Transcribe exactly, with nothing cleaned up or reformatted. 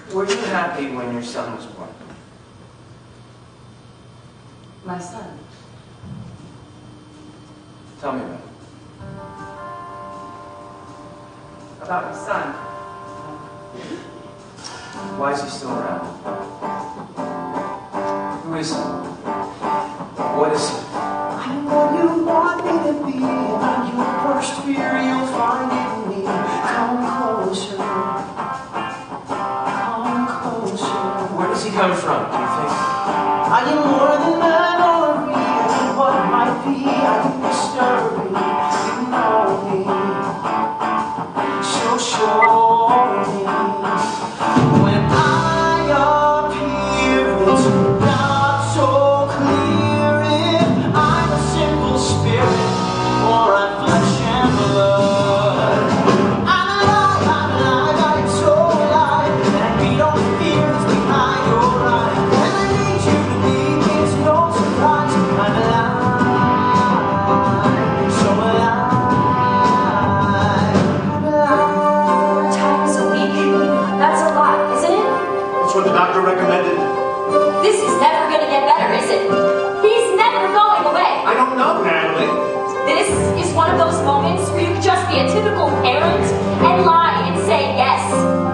Were you happy when your son was born? My son? Tell me about it. About my son? Why is he still around? Who is he? What is he? I'm what you want me to be, and your worst fear you'll find in me. Come closer, come closer. Where does he come from, do you think? I am more than that or real, and what might be, I can disturb me. You know me, so show me. When I appear, it's not so clear if I'm a simple spirit or I'm flesh and blood. I'm alive, I'm alive, I'm so alive, and we don't fear it's behind your eyes. And I need you to be, it's no surprise. I'm alive, so alive, I'm alive. Times a week? That's a lot, isn't it? That's what the doctor recommended. This is never going to get better, is it? He's never going away. I don't know, Natalie. This is one of those moments where you could just be a typical parent and lie and say yes.